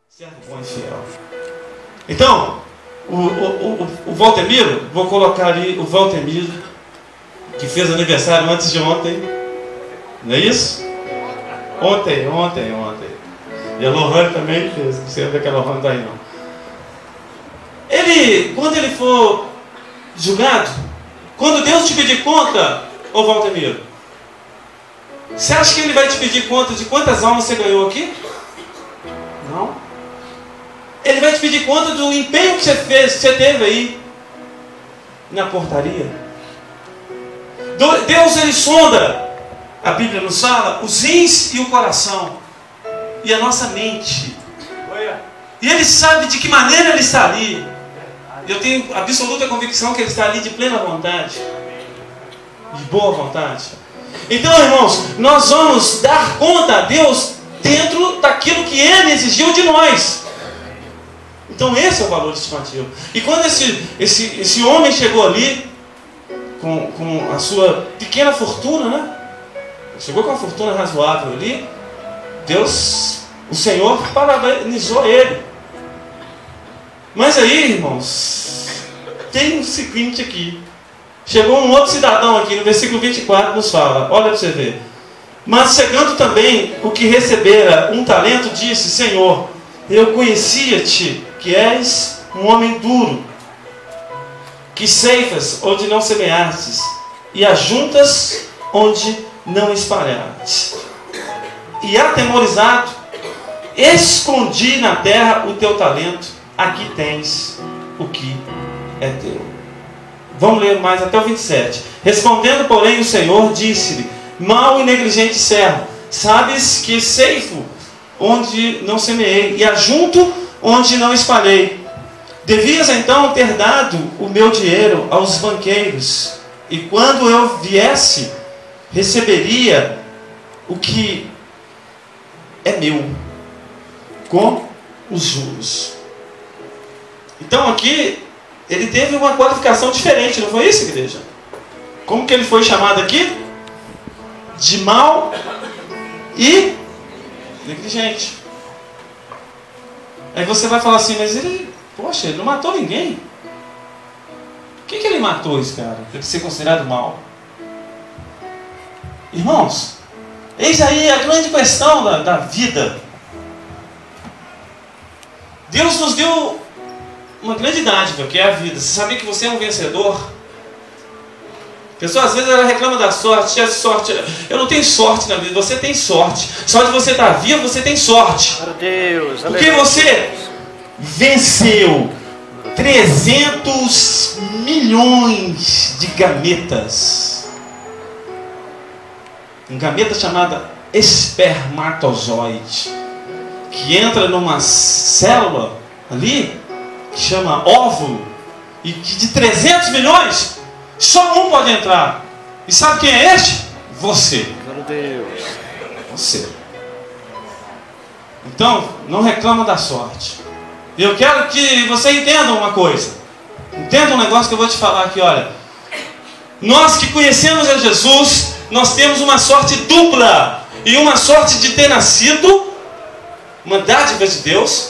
servo bom e fiel. Então, o Valtemiro, vou colocar ali o Valtemiro, que fez aniversário antes de ontem, não é isso? Ontem. E a Lohane também fez, não sei onde é que a Lohane está aí não. Quando ele for julgado, quando Deus te pedir conta, ô Valtemiro, você acha que ele vai te pedir conta de quantas almas você ganhou aqui? Não. Ele vai te pedir conta do empenho que você fez, que você teve aí na portaria. Deus, ele sonda, a Bíblia nos fala, os rins e o coração e a nossa mente. E ele sabe de que maneira ele está ali. Eu tenho absoluta convicção que ele está ali de plena vontade, de boa vontade. Então, irmãos, nós vamos dar conta a Deus dentro daquilo que Ele exigiu de nós. Então esse é o valor estimativo. E quando esse homem chegou ali com a sua pequena fortuna, né? Chegou com uma fortuna razoável ali, Deus, o Senhor, parabenizou ele. Mas aí, irmãos, tem o seguinte aqui. Chegou um outro cidadão aqui, no versículo 24 nos fala, olha para você ver. Mas chegando também o que recebera um talento, disse: Senhor, eu conhecia-te, que és um homem duro, que ceifas onde não semeastes, e ajuntas onde não espalhaste. E atemorizado, escondi na terra o teu talento, aqui tens o que é teu. Vamos ler mais até o 27. Respondendo, porém, o Senhor disse-lhe: mau e negligente servo, sabes que ceifo onde não semeei, e ajunto onde não espalhei. Devias então ter dado o meu dinheiro aos banqueiros, e quando eu viesse, receberia o que é meu, com os juros. Então aqui, ele teve uma qualificação diferente, não foi isso, igreja? Como que ele foi chamado aqui? De mau e negligente. Aí você vai falar assim, mas ele, poxa, ele não matou ninguém. Por que ele matou esse cara? Para ele ser considerado mau. Irmãos, eis aí a grande questão da vida. Deus nos deu uma grande dádiva, que é a vida. Você sabia que você é um vencedor? A pessoa às vezes ela reclama da sorte, eu não tenho sorte na vida. Você tem sorte. Só de você estar vivo, você tem sorte. Deus, porque você venceu 300 milhões de gametas. Um gameta chamada espermatozoide, que entra numa célula ali, que chama óvulo, e que de 300 milhões, só um pode entrar. E sabe quem é este? Você. Meu Deus. Você. Então, não reclama da sorte. Eu quero que você entenda uma coisa. Entenda um negócio que eu vou te falar aqui, olha. Nós que conhecemos a Jesus, nós temos uma sorte dupla. E uma sorte de ter nascido, uma dádiva de Deus,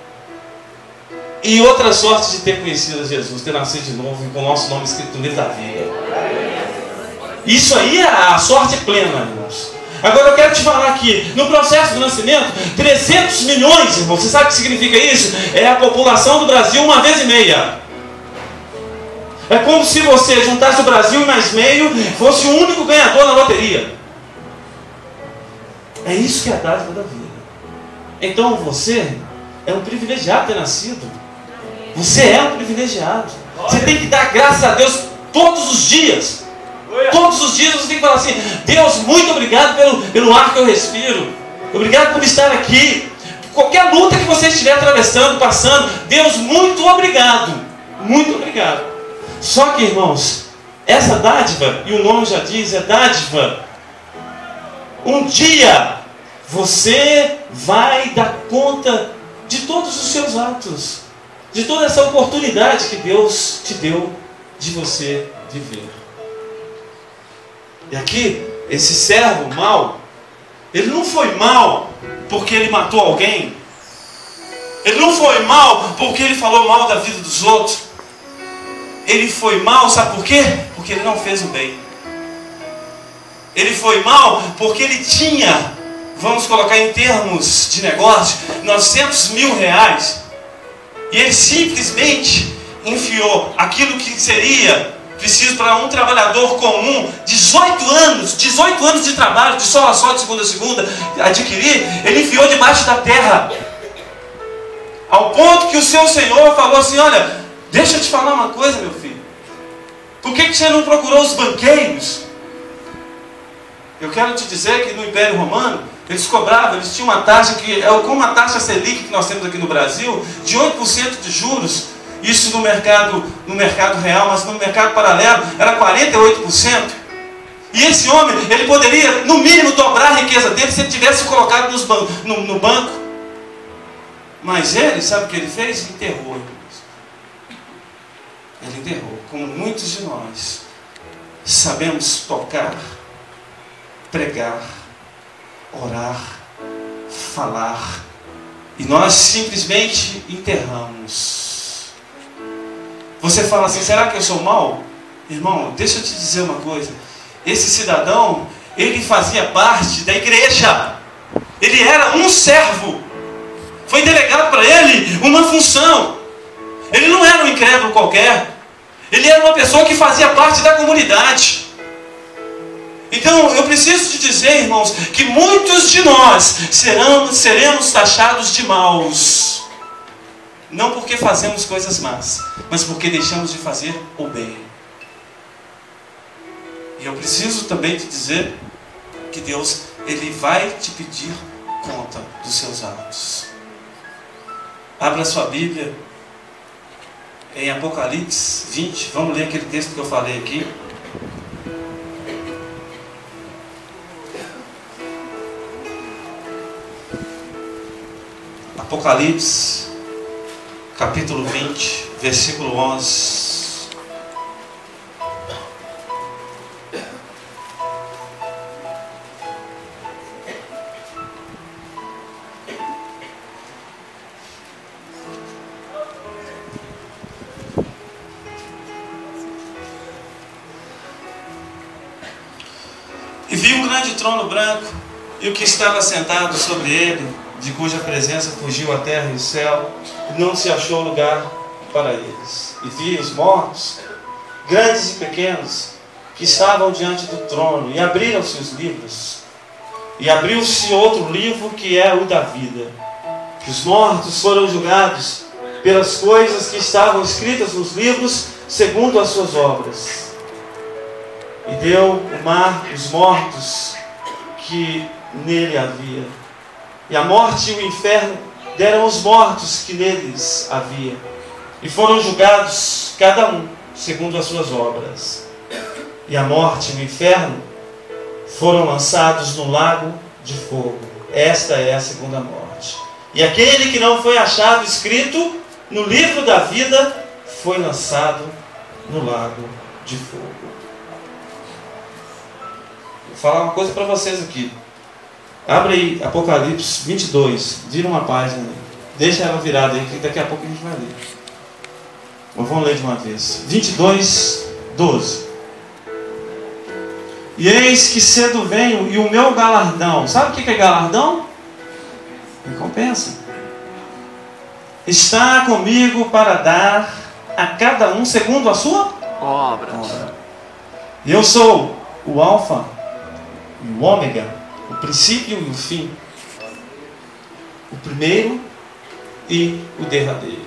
e outra sorte de ter conhecido a Jesus, ter nascido de novo e com o nosso nome escrito no livro da vida. Isso aí é a sorte plena, irmãos. Agora eu quero te falar aqui, no processo do nascimento, 300 milhões, irmãos, você sabe o que significa isso? É a população do Brasil 1,5 vezes. É como se você juntasse o Brasil e mais meio, fosse o único ganhador na loteria. É isso que é a dádiva da vida. Então você é um privilegiado ter nascido. Você é um privilegiado. Você tem que dar graças a Deus todos os dias. Todos os dias você tem que falar assim: Deus, muito obrigado pelo ar que eu respiro. Obrigado por estar aqui. Qualquer luta que você estiver atravessando, passando, Deus, muito obrigado. Muito obrigado. Só que, irmãos, essa dádiva, e o nome já diz, é dádiva. Um dia você vai dar conta de todos os seus atos, de toda essa oportunidade que Deus te deu de você viver. E aqui, esse servo mau, ele não foi mau porque ele matou alguém. Ele não foi mal porque ele falou mal da vida dos outros. Ele foi mal, sabe por quê? Porque ele não fez o bem. Ele foi mal porque ele tinha, vamos colocar em termos de negócio, 900 mil reais. E ele simplesmente enfiou aquilo que seria preciso para um trabalhador comum, 18 anos de trabalho, de sol a sol, de segunda a segunda, adquirir, ele enfiou debaixo da terra. Ao ponto que o seu Senhor falou assim: olha, deixa eu te falar uma coisa, meu filho. Por que você não procurou os banqueiros? Eu quero te dizer que no Império Romano, eles cobravam, eles tinham uma taxa que é como a taxa Selic que nós temos aqui no Brasil, de 8% de juros. Isso no mercado real, mas no mercado paralelo era 48%. E esse homem, ele poderia, no mínimo, dobrar a riqueza dele se ele tivesse colocado no banco. Mas ele, sabe o que ele fez? Enterrou. Ele enterrou. Como muitos de nós sabemos tocar, pregar, orar, falar, e nós simplesmente enterramos. Você fala assim: será que eu sou mau? Irmão, deixa eu te dizer uma coisa. Esse cidadão, ele fazia parte da igreja. Ele era um servo. Foi delegado para ele uma função. Ele não era um incrédulo qualquer. Ele era uma pessoa que fazia parte da comunidade. Então, eu preciso te dizer, irmãos, que muitos de nós seremos taxados de maus. Não porque fazemos coisas más, mas porque deixamos de fazer o bem. E eu preciso também te dizer que Deus, Ele vai te pedir conta dos seus atos. Abra sua Bíblia em Apocalipse 20. Vamos ler aquele texto que eu falei aqui. Apocalipse, capítulo 20, versículo 11. E vi um grande trono branco, e o que estava sentado sobre ele, de cuja presença fugiu a terra e o céu, e não se achou lugar para eles. E vi os mortos, grandes e pequenos, que estavam diante do trono, e abriram-se os livros. E abriu-se outro livro, que é o da vida. Os mortos foram julgados pelas coisas que estavam escritas nos livros, segundo as suas obras. E deu o mar os mortos que nele havia. E a morte e o inferno deram os mortos que neles havia. E foram julgados, cada um, segundo as suas obras. E a morte e o inferno foram lançados no lago de fogo. Esta é a segunda morte. E aquele que não foi achado escrito no livro da vida foi lançado no lago de fogo. Vou falar uma coisa para vocês aqui. Abre aí Apocalipse 22. Vira uma página. Deixa ela virada aí, que daqui a pouco a gente vai ler. Mas vamos ler de uma vez. 22, 12. E eis que cedo venho, e o meu galardão. Sabe o que é galardão? Recompensa. Está comigo para dar a cada um segundo a sua obra. Eu sou o Alfa e o Ômega, o princípio e o fim, o primeiro e o derradeiro.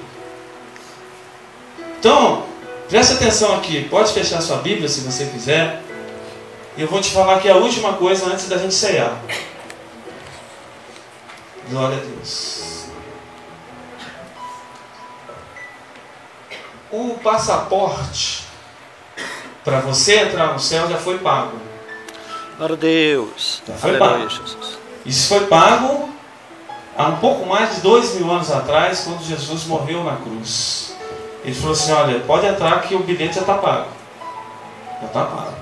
Então, preste atenção aqui. Pode fechar sua Bíblia se você quiser. E eu vou te falar aqui a última coisa antes da gente ceiar. Glória a Deus. O passaporte para você entrar no céu já foi pago. Glória a Deus. Já foi pago. Isso foi pago há um pouco mais de 2000 anos atrás, quando Jesus morreu na cruz. Ele falou assim: olha, pode entrar que o bilhete já está pago. Já está pago.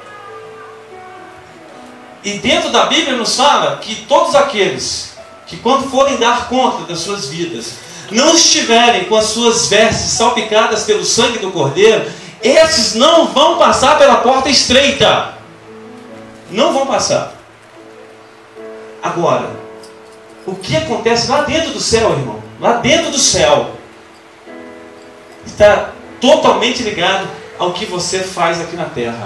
E dentro da Bíblia nos fala que todos aqueles que, quando forem dar conta das suas vidas, não estiverem com as suas vestes salpicadas pelo sangue do Cordeiro, esses não vão passar pela porta estreita. Não vão passar. Agora, o que acontece lá dentro do céu, irmão? Lá dentro do céu está totalmente ligado ao que você faz aqui na terra.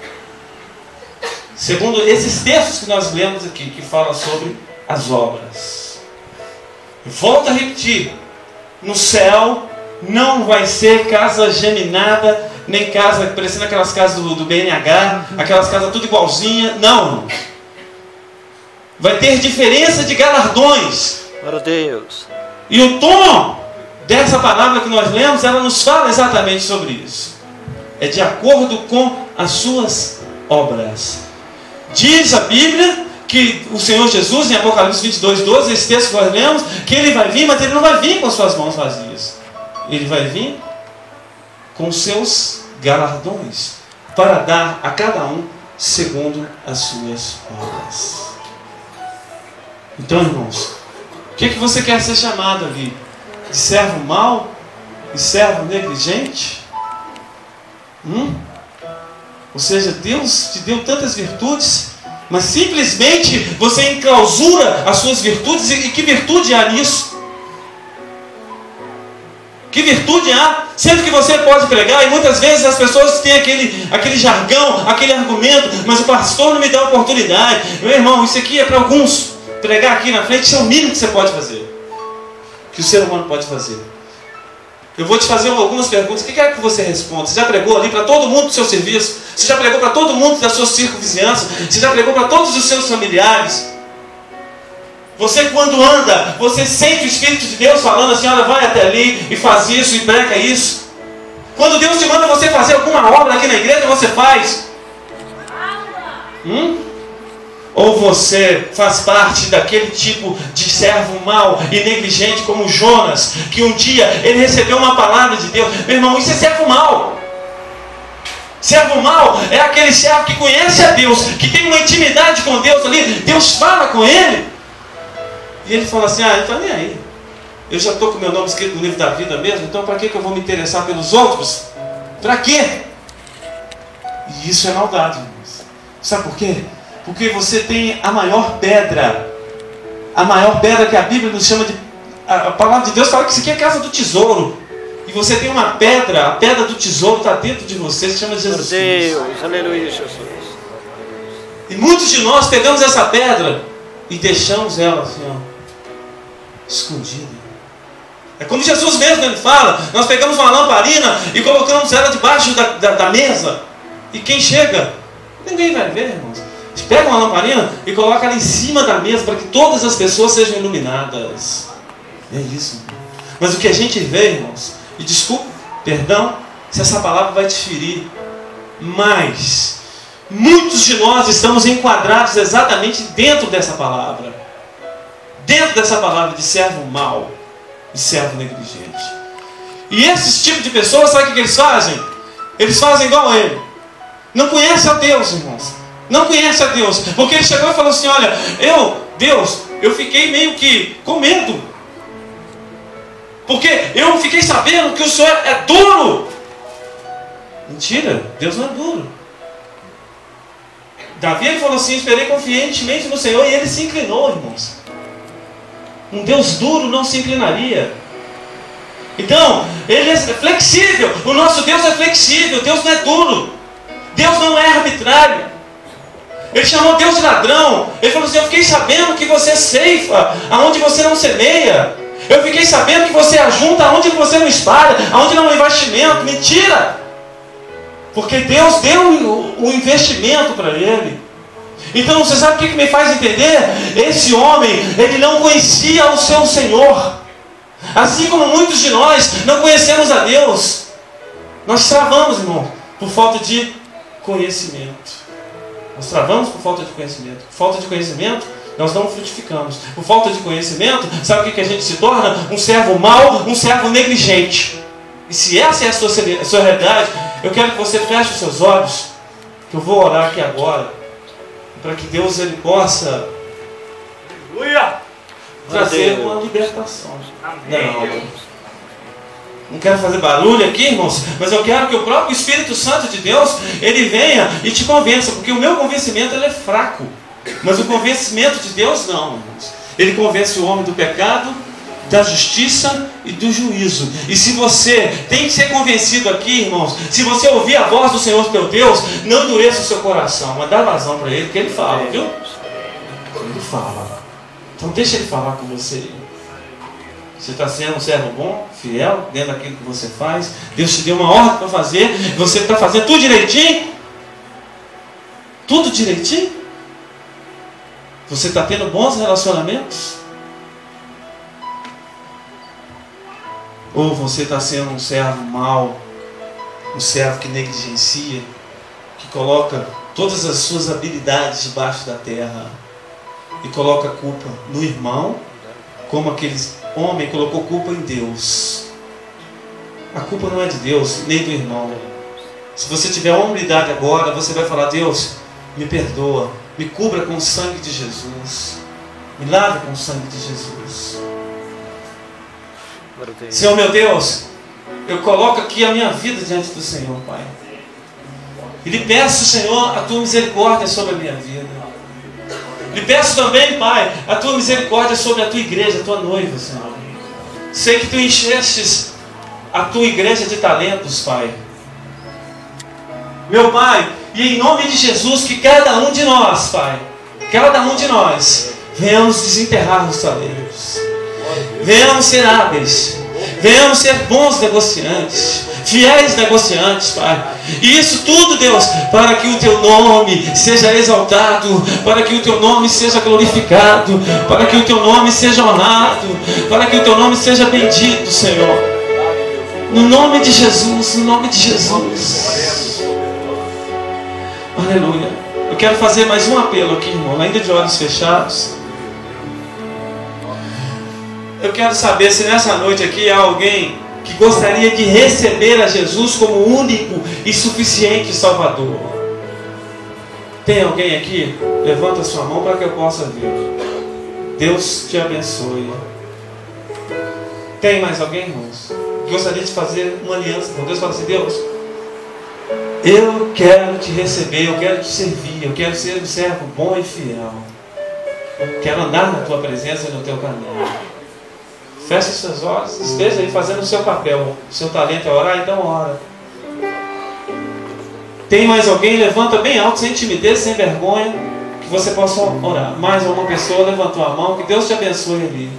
Segundo esses textos que nós lemos aqui, que falam sobre as obras. Volto a repetir: no céu não vai ser casa geminada, nem casa parecendo aquelas casas do BNH, aquelas casas tudo igualzinha. Não. Vai ter diferença de galardões. Glória a Deus. E o tom dessa palavra que nós lemos, ela nos fala exatamente sobre isso. É de acordo com as suas obras. Diz a Bíblia que o Senhor Jesus, em Apocalipse 22:12, esse texto que nós lemos, que Ele vai vir, mas Ele não vai vir com as suas mãos vazias. Ele vai vir com seus galardões, para dar a cada um segundo as suas obras. Então, irmãos, o que você quer ser chamado ali? De servo mau? De servo negligente? Ou seja, Deus te deu tantas virtudes, mas simplesmente você enclausura as suas virtudes. E que virtude há nisso? Que virtude há? Sendo que você pode pregar, e muitas vezes as pessoas têm aquele jargão, aquele argumento, mas o pastor não me dá oportunidade. Meu irmão, isso aqui é para alguns. Pregar aqui na frente, isso é o mínimo que você pode fazer, que o ser humano pode fazer. Eu vou te fazer algumas perguntas. O que quer que você responda? Você já pregou ali para todo mundo do seu serviço? Você já pregou para todo mundo da sua circunvizinhança? Você já pregou para todos os seus familiares? Você, quando anda, você sente o Espírito de Deus falando assim: olha, vai até ali e faz isso e prega isso. Quando Deus te manda você fazer alguma obra aqui na igreja, você faz? Ou você faz parte daquele tipo de servo mau e negligente como Jonas, que um dia ele recebeu uma palavra de Deus? Meu irmão, isso é servo mau. Servo mau é aquele servo que conhece a Deus, que tem uma intimidade com Deus ali. Deus fala com ele e ele fala assim: não está nem aí. Eu já estou com meu nome escrito no livro da vida mesmo, então para que eu vou me interessar pelos outros? Para quê? E isso é maldade, irmãos. Sabe por quê? Porque você tem a maior pedra que a Bíblia nos chama de... A palavra de Deus fala que isso aqui é a casa do tesouro. E você tem uma pedra, a pedra do tesouro está dentro de você, se chama Jesus Cristo. Deus, aleluia, Jesus. E muitos de nós pegamos essa pedra e deixamos ela assim, escondida. É como Jesus mesmo, ele fala: nós pegamos uma lamparina e colocamos ela debaixo da mesa. E quem chega? Ninguém vai ver, irmãos. Pega uma lamparina e coloca ela em cima da mesa para que todas as pessoas sejam iluminadas. É isso. Mas o que a gente vê, irmãos, e desculpa, perdão, se essa palavra vai te ferir, mas muitos de nós estamos enquadrados exatamente dentro dessa palavra. Dentro dessa palavra de servo mau e servo negligente. E esses tipos de pessoas, sabe o que eles fazem? Eles fazem igual a ele. Não conhecem a Deus, irmãos. Não conhece a Deus, porque ele chegou e falou assim: olha, Deus, eu fiquei meio que com medo, porque eu fiquei sabendo que o Senhor é duro. Mentira, Deus não é duro. Davi, ele falou assim: esperei confiantemente no Senhor, e ele se inclinou, irmãos. Um Deus duro não se inclinaria. Então, ele é flexível. O nosso Deus é flexível. Deus não é duro. Deus não é arbitrário. Ele chamou Deus de ladrão. Ele falou assim: eu fiquei sabendo que você ceifa aonde você não semeia. Eu fiquei sabendo que você ajunta aonde você não espalha, aonde não há investimento. Mentira! Porque Deus deu o investimento para ele. Então, você sabe o que me faz entender? Esse homem, ele não conhecia o seu Senhor. Assim como muitos de nós não conhecemos a Deus. Nós travamos, irmão, por falta de conhecimento. Nós travamos por falta de conhecimento. Por falta de conhecimento, nós não frutificamos. Por falta de conhecimento, sabe o que a gente se torna? Um servo mau, um servo negligente. E se essa é a sua realidade, eu quero que você feche os seus olhos, que eu vou orar aqui agora, para que Deus ele possa trazer uma libertação. Não quero fazer barulho aqui, irmãos, mas eu quero que o próprio Espírito Santo de Deus, ele venha e te convença, porque o meu convencimento ele é fraco, mas o convencimento de Deus não, irmãos. Ele convence o homem do pecado, da justiça e do juízo. E se você tem que ser convencido aqui, irmãos, se você ouvir a voz do Senhor teu Deus, não endureça o seu coração, mas dá vazão para ele, que ele fala, viu? Ele fala. Então deixa ele falar com você. Você está sendo um servo bom, fiel, dentro daquilo que você faz. Deus te deu uma ordem para fazer. Você está fazendo tudo direitinho? Tudo direitinho? Você está tendo bons relacionamentos? Ou você está sendo um servo mau, um servo que negligencia, que coloca todas as suas habilidades debaixo da terra e coloca a culpa no irmão, como aquele homem colocou culpa em Deus. A culpa não é de Deus, nem do irmão. Se você tiver uma humildade agora, você vai falar: Deus, me perdoa, me cubra com o sangue de Jesus, me lave com o sangue de Jesus. Senhor meu Deus, eu coloco aqui a minha vida diante do Senhor, Pai, e lhe peço, Senhor, a tua misericórdia sobre a minha vida. Lhe peço também, Pai, a tua misericórdia sobre a tua igreja, a tua noiva, Senhor. Sei que tu enchestes a tua igreja de talentos, Pai. Meu Pai, e em nome de Jesus, que cada um de nós, Pai, cada um de nós, venhamos desenterrar os talentos. Venhamos ser hábeis, venhamos ser bons negociantes, fiéis negociantes, Pai. E isso tudo, Deus, para que o teu nome seja exaltado, para que o teu nome seja glorificado, para que o teu nome seja honrado, para que o teu nome seja bendito, Senhor. No nome de Jesus, no nome de Jesus. Aleluia. Eu quero fazer mais um apelo aqui, irmão, ainda de olhos fechados. Eu quero saber se nessa noite aqui há alguém que gostaria de receber a Jesus como único e suficiente Salvador. Tem alguém aqui? Levanta a sua mão para que eu possa ver. Deus te abençoe. Tem mais alguém, irmãos, que gostaria de fazer uma aliança com Deus? Fala assim: Deus, eu quero te receber, eu quero te servir, eu quero ser um servo bom e fiel. Eu quero andar na tua presença e no teu caminho. Feche os seus olhos, esteja aí fazendo o seu papel. O seu talento é orar, então ora. Tem mais alguém? Levanta bem alto, sem timidez, sem vergonha, que você possa orar. Mais uma pessoa levantou a mão, que Deus te abençoe ali.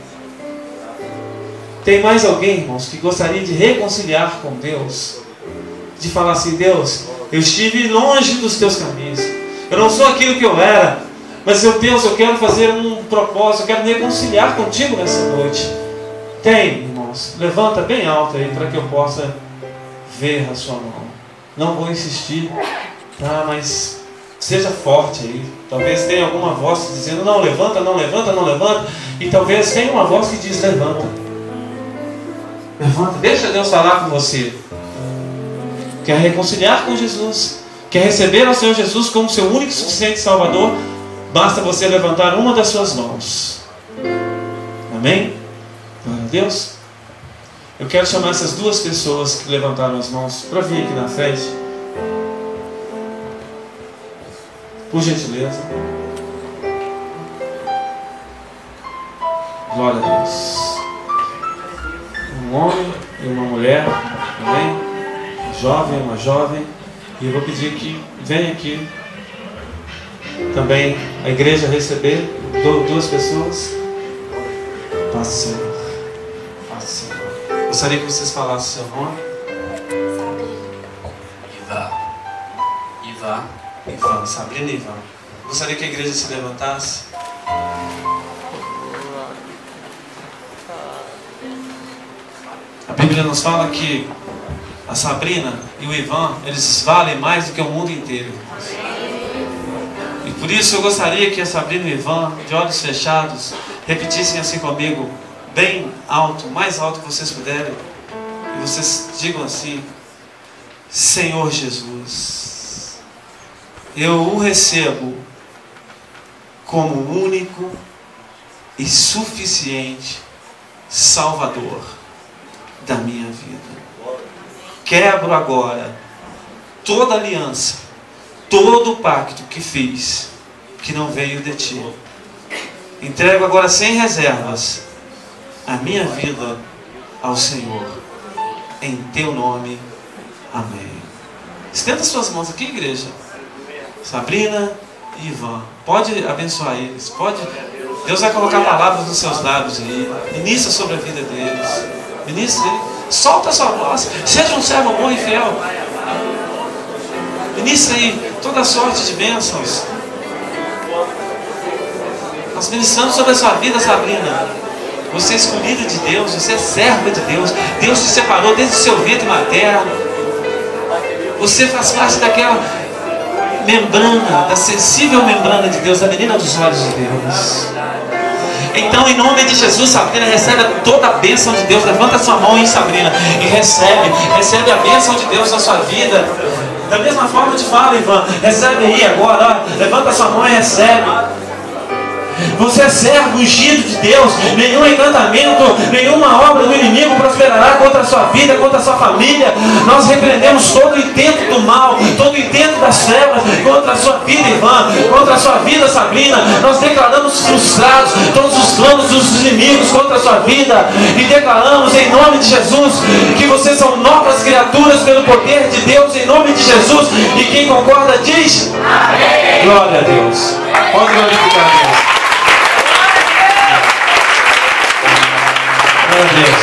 Tem mais alguém, irmãos, que gostaria de reconciliar com Deus? De falar assim: Deus, eu estive longe dos teus caminhos, eu não sou aquilo que eu era, mas Deus, eu quero fazer um propósito, eu quero me reconciliar contigo nessa noite. Tem, irmãos? Levanta bem alto aí para que eu possa ver a sua mão. Não vou insistir, tá? Mas seja forte aí. Talvez tenha alguma voz dizendo: não levanta, não levanta, não levanta. E talvez tenha uma voz que diz: levanta. Levanta, deixa Deus falar com você. Quer reconciliar com Jesus? Quer receber ao Senhor Jesus como seu único e suficiente Salvador? Basta você levantar uma das suas mãos. Amém? Glória a Deus. Eu quero chamar essas duas pessoas que levantaram as mãos para vir aqui na frente. Por gentileza. Glória a Deus. Um homem e uma mulher. Amém? Um jovem, uma jovem. E eu vou pedir que venha aqui também a igreja receber duas pessoas. Paz, Senhor. Paz, Senhor. Gostaria que vocês falassem seu nome. Ivan, Sabrina e Ivan. Gostaria que a igreja se levantasse. A Bíblia nos fala que a Sabrina e o Ivan, eles valem mais do que o mundo inteiro. E por isso eu gostaria que a Sabrina e o Ivan, de olhos fechados, repetissem assim comigo, bem alto, mais alto que vocês puderem. E vocês digam assim: Senhor Jesus, eu o recebo como único e suficiente Salvador da minha vida. Quebro agora toda aliança, todo o pacto que fiz, que não veio de ti. Entrego agora sem reservas a minha vida ao Senhor. Em teu nome, amém. Estenda suas mãos aqui, igreja. Sabrina e Ivan, pode abençoar eles. Pode. Deus vai colocar palavras nos seus lábios aí. Ministra sobre a vida deles. Ministra aí. Solta a sua voz. Seja um servo bom e fiel. Ministra aí toda sorte de bênçãos. Nós ministramos sobre a sua vida, Sabrina. Você é escolhida de Deus, você é serva de Deus. Deus te separou desde o seu ventre materno. Você faz parte daquela membrana, da sensível membrana de Deus, da menina dos olhos de Deus. Então, em nome de Jesus, Sabrina, recebe toda a bênção de Deus. Levanta a sua mão aí, Sabrina, e recebe a bênção de Deus na sua vida. Da mesma forma te falo, Ivan, recebe aí agora, ó, levanta a sua mão e recebe. Você é servo ungido de Deus. Nenhum encantamento, nenhuma obra do inimigo prosperará contra a sua vida, contra a sua família. Nós repreendemos todo o intento do mal, todo o intento das trevas contra a sua vida, Ivan, contra a sua vida, Sabrina. Nós declaramos frustrados todos os planos dos inimigos contra a sua vida e declaramos em nome de Jesus que vocês são novas criaturas pelo poder de Deus, em nome de Jesus. E quem concorda diz amém. Glória a Deus. Pode glorificar a Deus. Deus.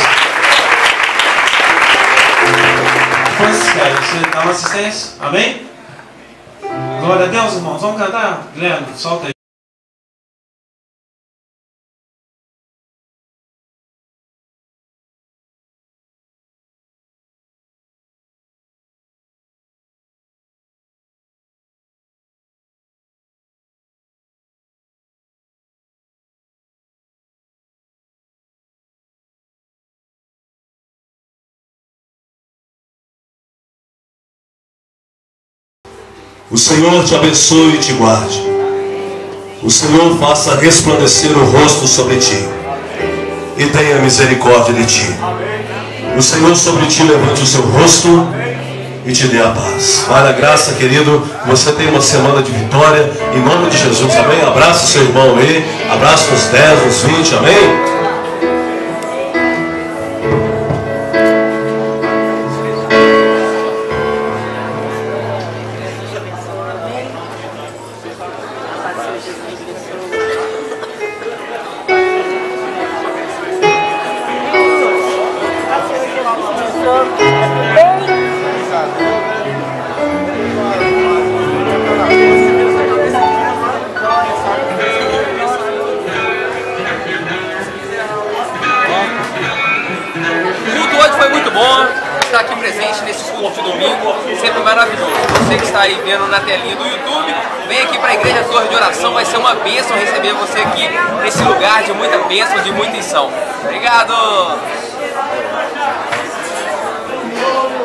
Depois, você dá uma assistência? Amém? Glória a Deus, irmãos. Vamos cantar? Guilherme, solta aí. O Senhor te abençoe e te guarde. O Senhor faça resplandecer o rosto sobre ti e tenha misericórdia de ti. O Senhor sobre ti levante o seu rosto e te dê a paz. Vale a graça, querido. Você tem uma semana de vitória em nome de Jesus, amém? Abraça o seu irmão aí, abraça os 10, os 20, amém? Você que está aí vendo na telinha do YouTube, vem aqui para a Igreja Torre de Oração, vai ser uma bênção receber você aqui nesse lugar de muita bênção, de muita unção. Obrigado!